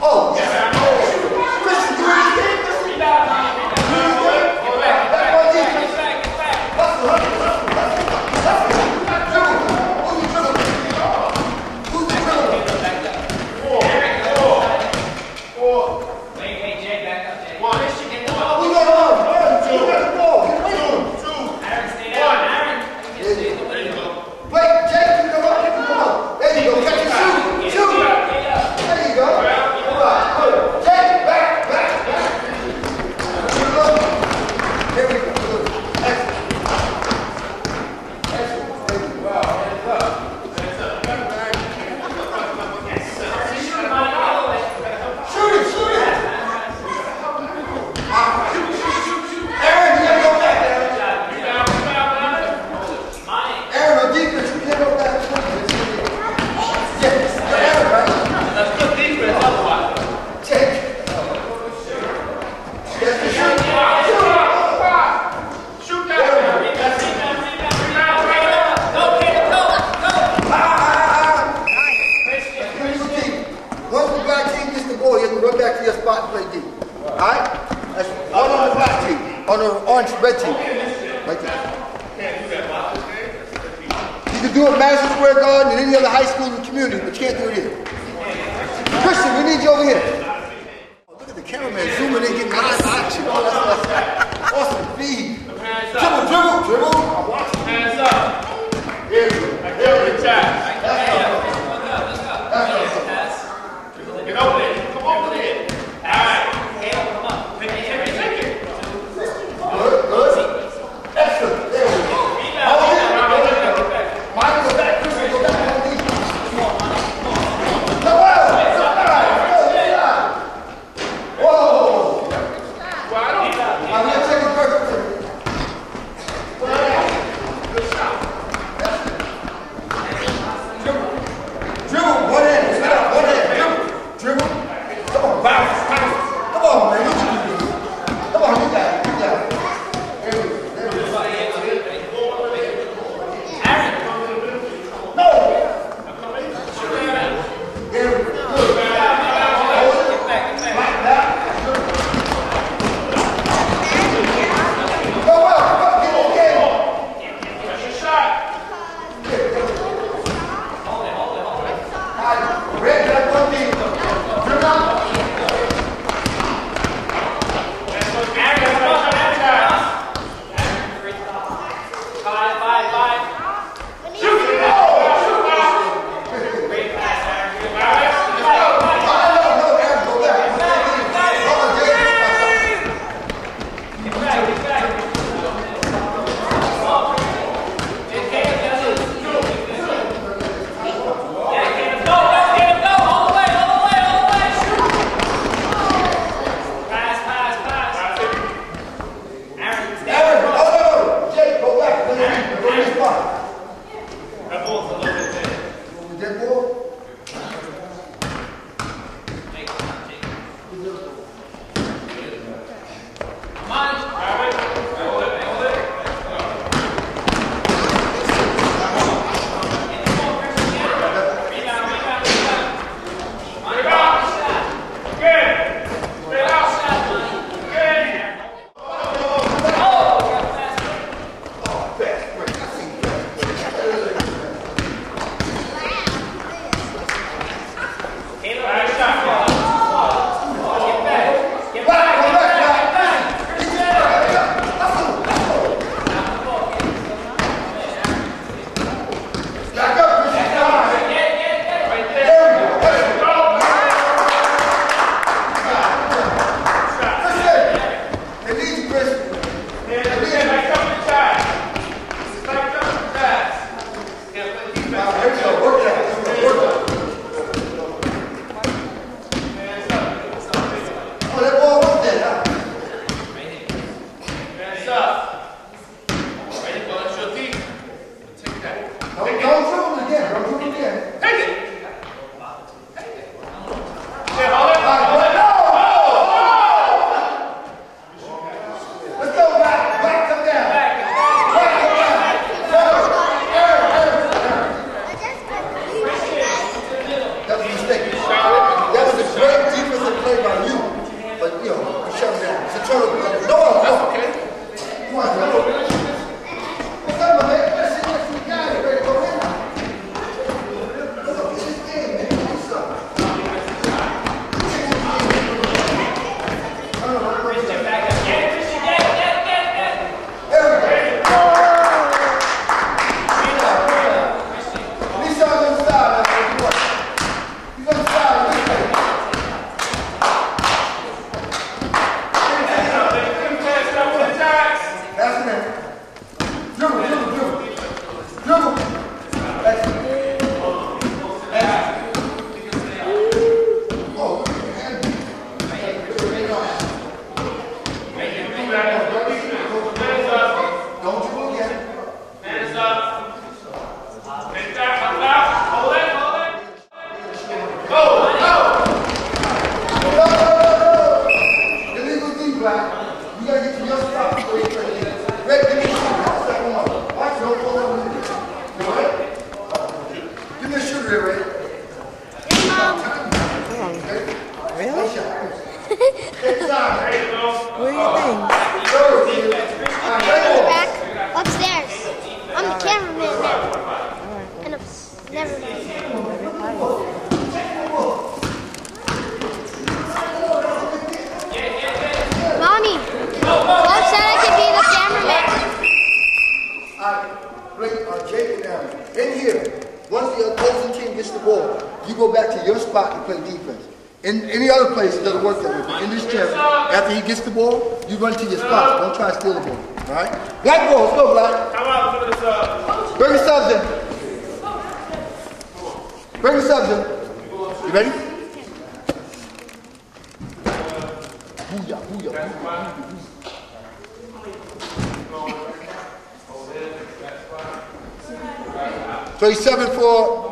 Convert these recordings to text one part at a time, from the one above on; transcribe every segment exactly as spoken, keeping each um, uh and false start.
Oh, yes. Christian, you ready to get this? Back on defense. Hustle, hustle, hustle, hustle. Dribble. Who's the dribble? Who's the dribble? Four. Four. Four. Hey, hey, Jay, back up, Jay. One. Get the ball. We got one. Two. Get the ball. Get the ball. Two. Aaron, stay down. Aaron. There you go. Wait, Jay, you come up. Come up. There you go. Catch your shoe. Shoot. There you go. All right. Jay, back, back, back. There we go. Good. Excellent. Excellent. Thank you. Wow. Hands up. Hands up. Shoot it, shoot it. Ah, shoot, shoot, shoot, shoot. Aaron, you gotta go back, Aaron. Aaron, on defense, you can't go back. Yes, Aaron, right? That's good defense, otherwise. Take. Yes, shoot. Shoot. Shoot that. Once the black team gets the ball, you have to run back to your spot and play deep. Alright? That's one on the black team. On the orange red team. Right there. You can do it Madison Square Garden and any other high school in the community, but you can't do it here. Christian, we need you over here. Look at the cameraman zooming in, getting live action. Oh, that's awesome. Awesome feed. Dribble, dribble, dribble. I'm watching. Hands up. Here we go. Here we go. That's awesome. That's awesome. Get over there. Come over there. All right. Come on. Take it, take it, take it. Good, good. Excellent. There we go. Oh, yeah. Mine go back. Christian, go back on defense. Come on, man. Come on. Whoa. I'm not taking perfect. Really? Where are your things? Back upstairs. I'm the cameraman now. And I'm never Mommy, Mom said I could be the cameraman. Alright, bring uh, Jake and Aaron. In here, once the opposing team gets the ball, you go back to your spot and play defense. In any other place, it doesn't work that way. But in this gym, after he gets the ball, you run to your spot. Don't try to steal the ball. Alright? Black ball, let's go, Black. Come on, look at the sub. Bring the subs in. Bring the subs in. You ready? Booyah, booyah, booyah, booyah. So he's seven for.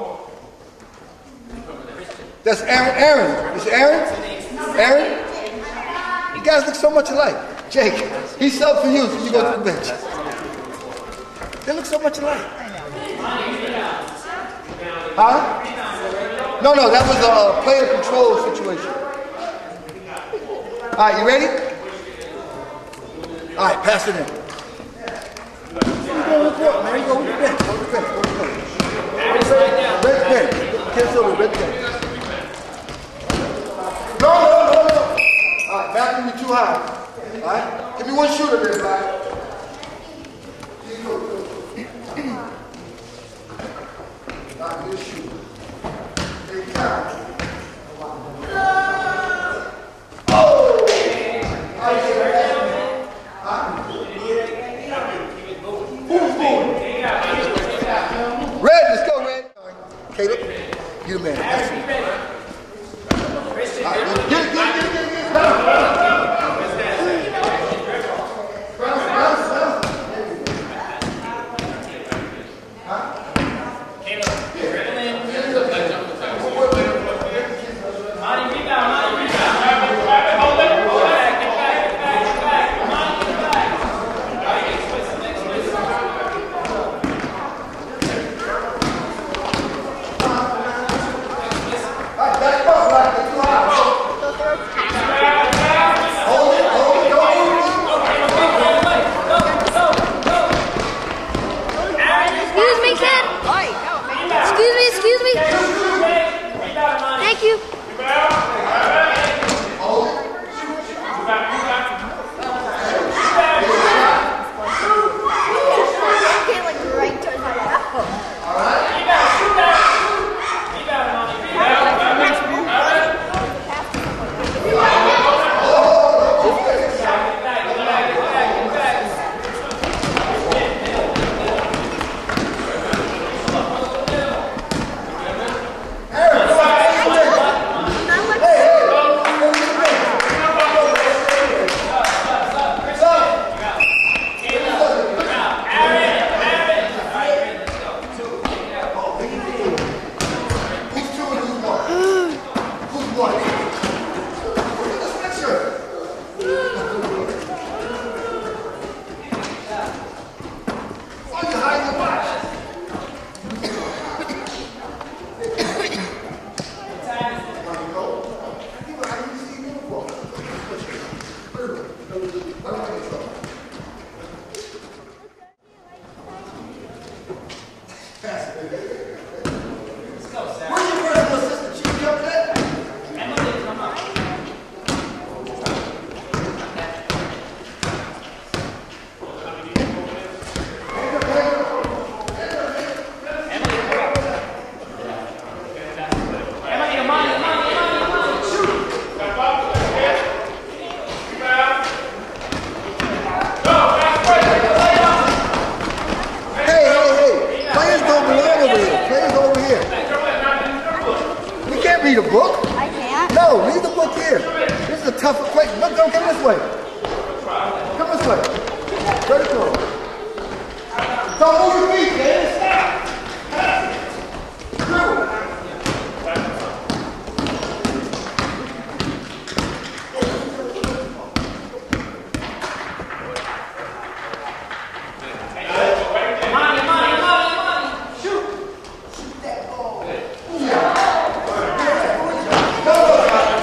That's Aaron. Aaron. Is it Aaron? Aaron? You guys look so much alike. Jake, he's subbed for you, so you go to the bench. They look so much alike. Huh? No, no, that was a player control situation. All right, you ready? All right, pass it in. Go with the court, man. Go with the bench. Go with the bench. Go with the bench. Red bench. Cancel the red bench. No, no, no, no. All right, back me too high. All right, give me one shooter there, guy. All right, good shoot. There you go. Oh! Who's going? Red, let's go, Red. Caleb, you the man. Excellent. All right, get it, get it, get it, get it, get it. Bounce, bounce. Bounce, bounce, bounce. Huh? Caleb, dribbling. Money rebound, money rebound. Hold it, hold it. Get back, get back, get back. Come on, get back. All right, next twist, next twist. All right, back up, right, get too high. Hold it, hold it, don't move it. Excuse me, kid. Excuse me, excuse me. Thank you. Read a book? I can't. No, read the book here. This is a tough equation. Look, don't come this way. Come this way. Vertical. Don't move your feet, man. Stop. Dribble. Shoot that ball. Yeah.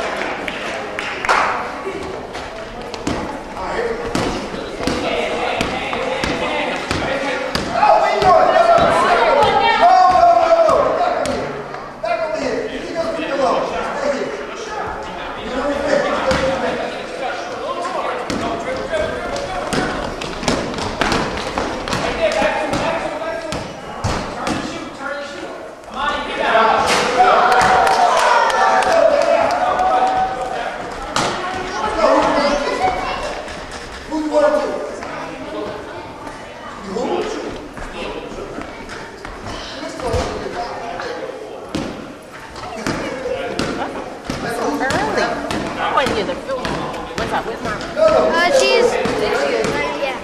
point here, the film. What's up? Where's Mama? Uh, she's. Yeah.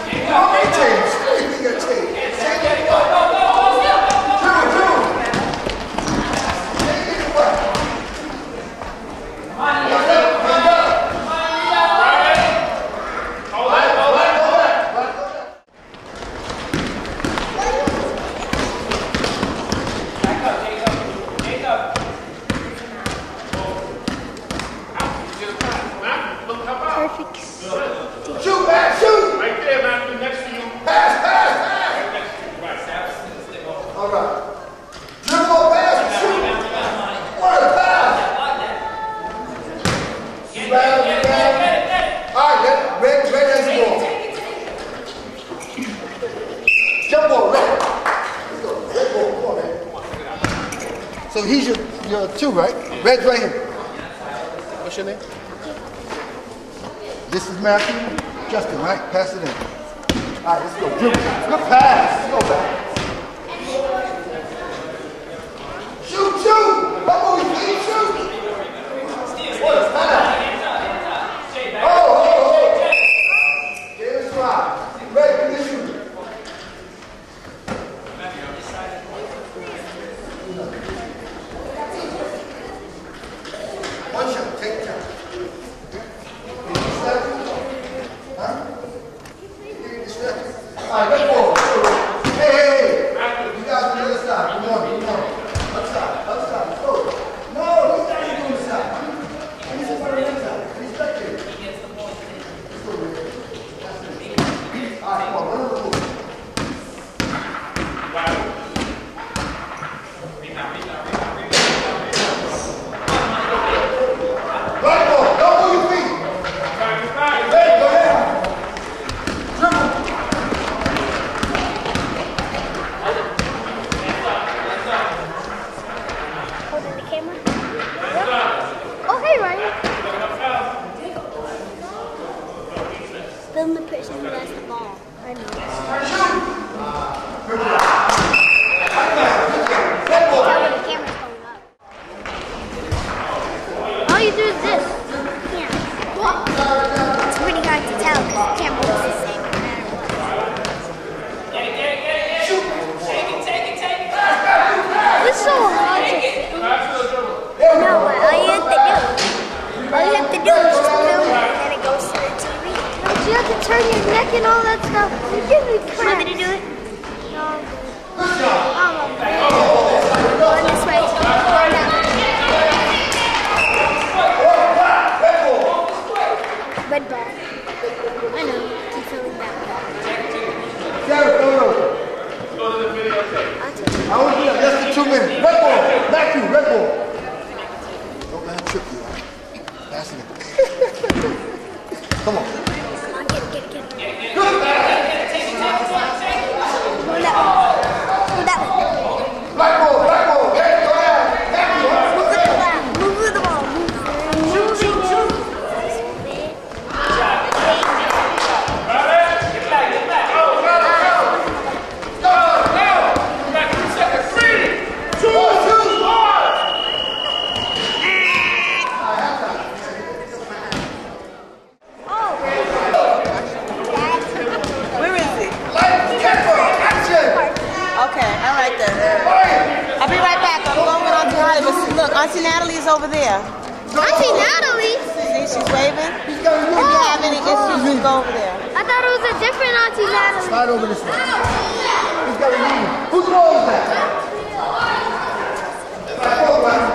Perfect. Shoot, man, shoot! Right there, man. Next to you. Pass, pass, pass! All right. Dribble, pass, shoot! What a pass! Bad, bad. All right, let red, red has the ball. Jump ball, red. Let's go. Red ball, come on, man. So he's your, your two, right? Red's right here. What's your name? This is Matthew. Justin, right? Pass it in. All right, let's go. Dribble. Good pass. Let's go back. Shoot, shoot! Come on, you can shoot! What a pass! Oh, oh, oh! Get it stride. Ready, get this shoot. One shot, take time. All right, let's go. Hey, hey, hey. You guys on the other side. Come on, come on. Other side, other side. Let's go. No, he's not even doing the side. He's just on the other side. He's back there. Let's go, man. That's it. All right, come on. Run over the move. Right ball. Don't move your feet. Hey, go ahead. Dribble. Holding the camera. Oh, hey, Ryan. Film the person who has the ball. I know. Tell when the camera's going up. All you do is this. Yeah. It's pretty hard to tell because the camera looks the same no matter what. It's so hard to film. No, what all you have to do, all you have to do is just film it and then it goes to the T V. But you have to turn your neck and all that stuff. You give me crap. Want me to do it? No. Oh, going this way. Going that way. Red ball. I know. Keep filming that one. Sarah, go over. I'll take it. I want to do that. Less than two minutes. Red ball. Matthew, red ball. Don't let him trip you. Pass it in. Come on. Come on, get it, get it, get it. Good pass. Go that way. Go that way. Black ball, black ball. Hey, go ahead. Matthew, Move the ball. Move the ball. Move. Shoot, shoot, shoot. Where is it? action. Okay, I like that. I'll be right back. I'm going with Auntie Holly. But look, Auntie Natalie's over there. Auntie Natalie? See, she's waving. If you have any issues, you go over there. I thought it was a different Auntie Natalie. Slide over this way. Who's got a knee? Whose ball is that? Black ball, right?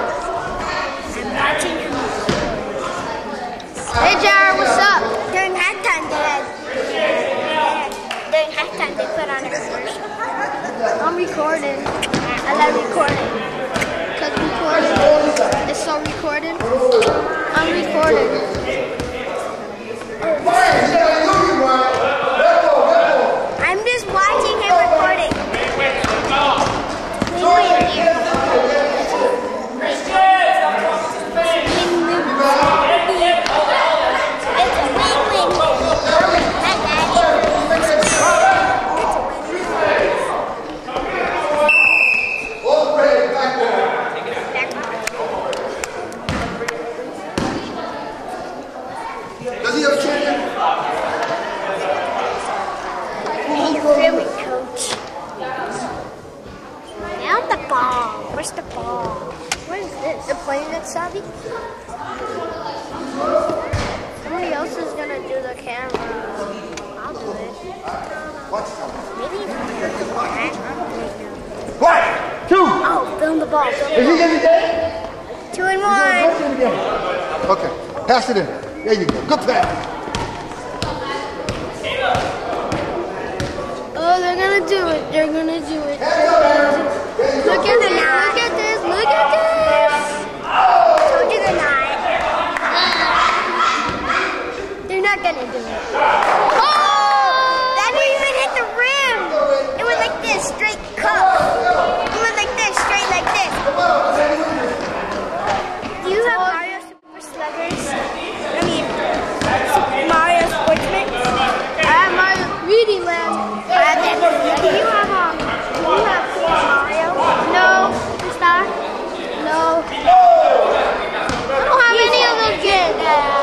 Hey, Jared, what's up? During halftime, they had, during halftime, they put on a commercial. I'm recording. I love recording. Because recording is so recording. I'm recording. Ryan, you got a union, Ryan. Red ball, red ball. I'm just watching him recording. So, Savvy? Somebody else is gonna do the camera. I'll do it. Maybe. One, two. Oh, film the ball. Film the Is he in the game? Two and one. Okay, pass it in. There you go. Good pass. Oh, they're gonna do it. They're gonna do it. Look at this. Look at this. Look at this. Told you they're not. They're not gonna do it. Oh! That didn't even hit the rim. It went like this, straight cup. It went like this, straight like this. Do you have Mario Super Sluggers? I mean, Super Mario Sportsman? I have Mario Reading Land. I have that. Do you have um? Do you have Mario? No. Star? No. I don't have any of those games.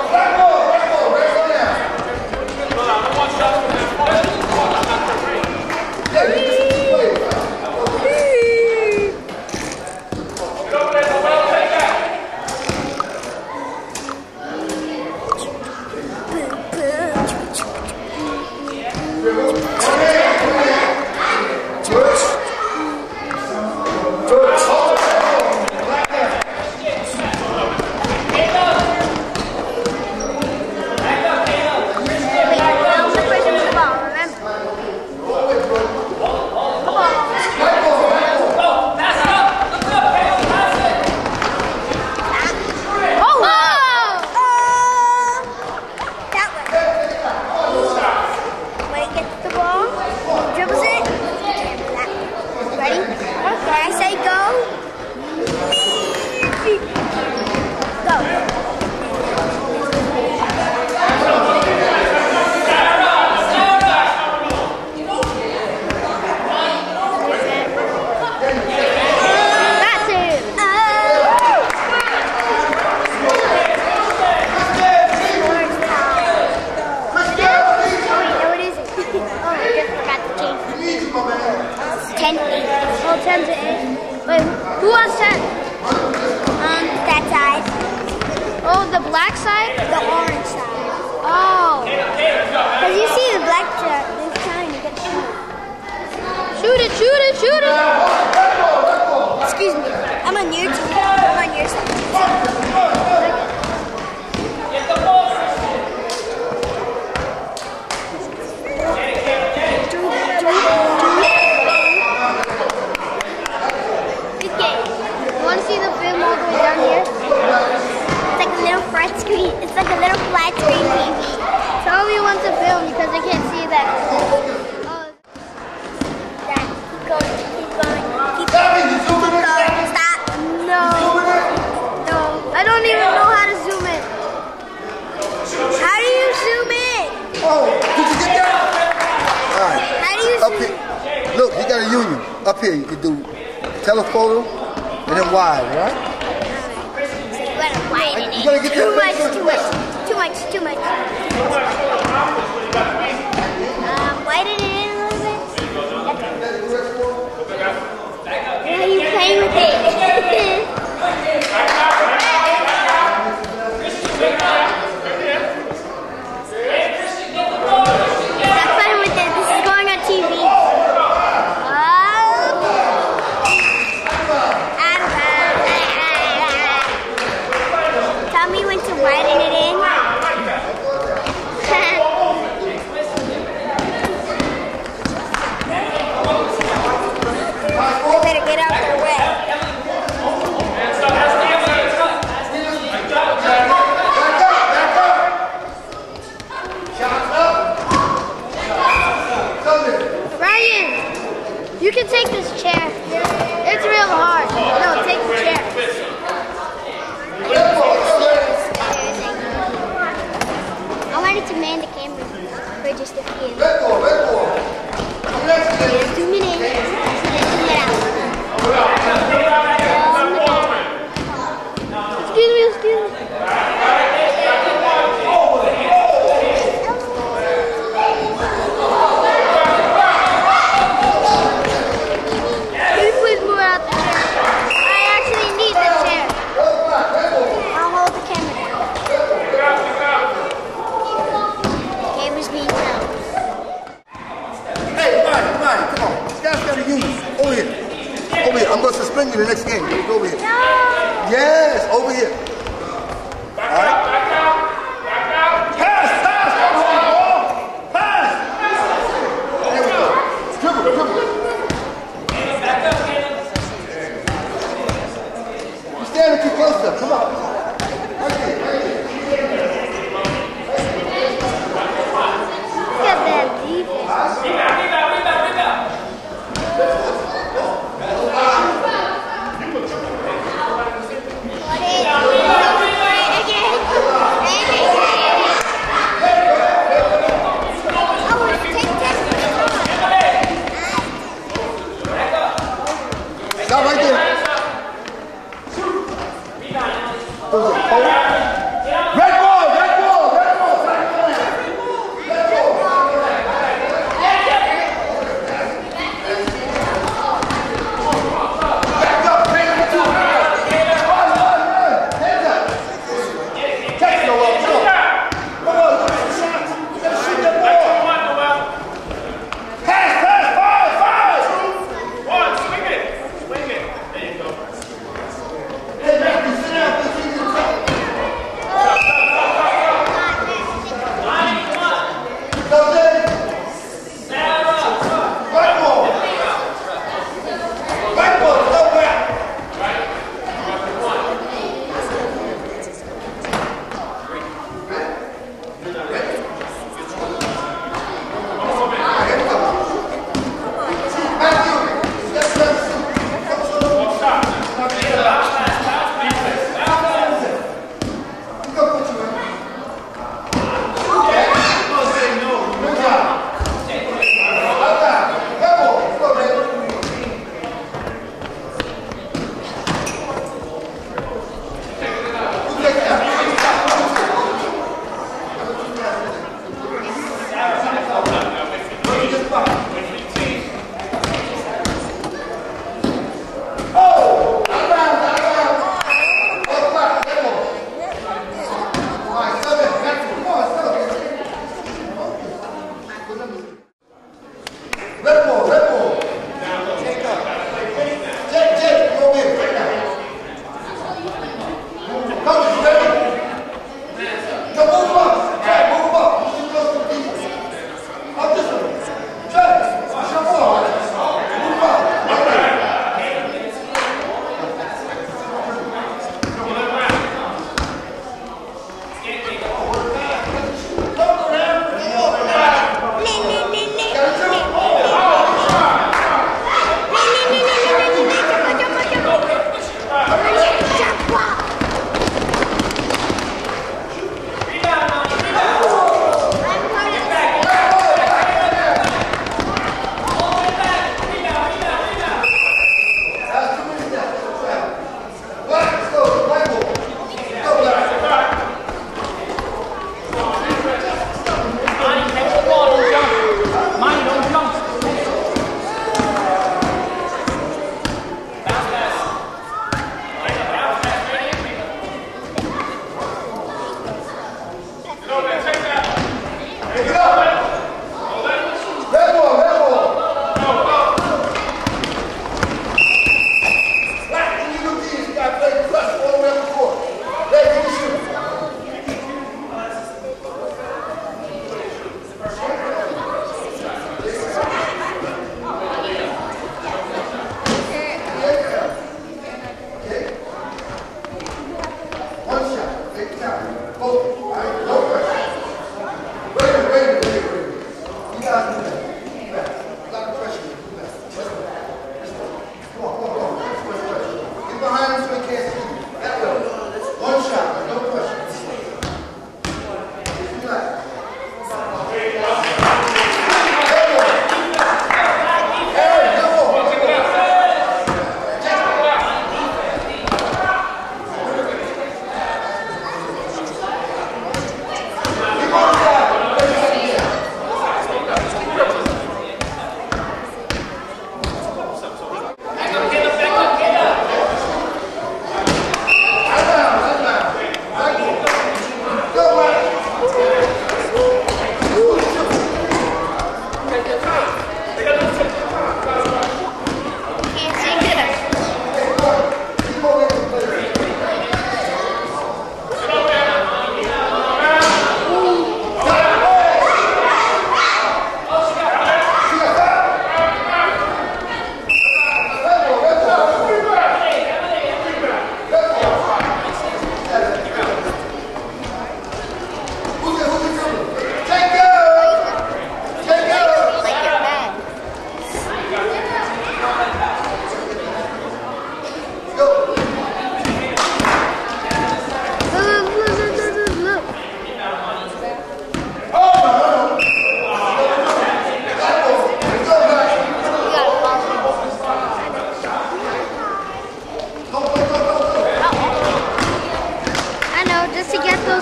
ten to eight. Wait, who has ten? Um, that side. Oh, the black side? The orange side. Oh. Because you see the black side, they're trying to get shoot. Shoot it, shoot it, shoot it! Excuse me, I'm on your team. I'm on your side. See the film all the way down here? It's like a little flat screen. It's like a little flat screen T V. Tell me when to film because I can't see that. Oh. Dad, keep going, keep going, keep going, keep going. Stop. No. No. I don't even know how to zoom in. How do you zoom in? Oh, did you get that? All right. How do you Up zoom in? here. Look, you got a union. Up here, you can do telephoto. And then wide, right? So you want to widen it. You gotta get too that much, too much, too much, too much. Um, widen it in a little bit. Why are you playing with it? Stop playing with it. This is going on T V. Tell me when to widen it in. I better get out their way. Ryan, you can take this chair. It's real hard. No, take the chair. in the next game. Go over here. No. Yes, over here. All right. Pass, pass, come on, ball. Pass. There we go. Dribble, dribble. You're standing too close to them. Come on. Right there, right there. Look at that defense.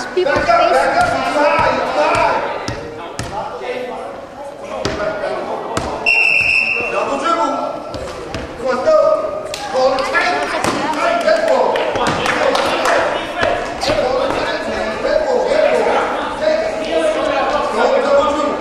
punch people's Back up, faces. back up. It's high, it's high. Double dribble. Come on, go. Call it tight. Tight, red ball. Red ball, red ball, red ball. Take it. Go, double dribble.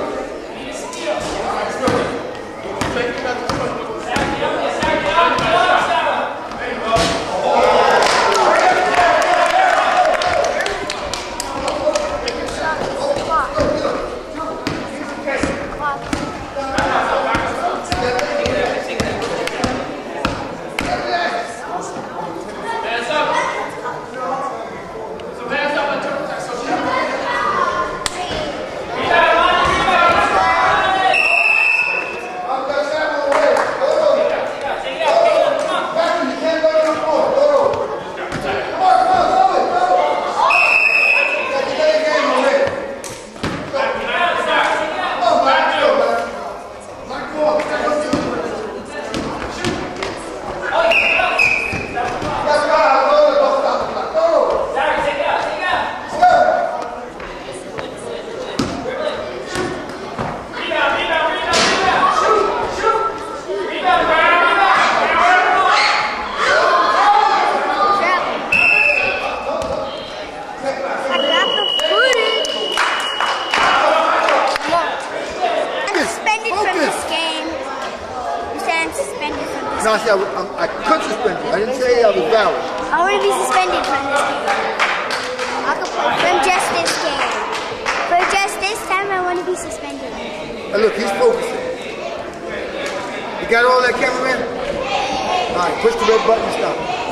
No, I said I, I, I could suspend you. I didn't say I was valid. I want to be suspended from this game. I could play from just this game. For just this time, I want to be suspended. Hey, look, he's focusing. You got all that, cameraman? All right, push the red button and stop.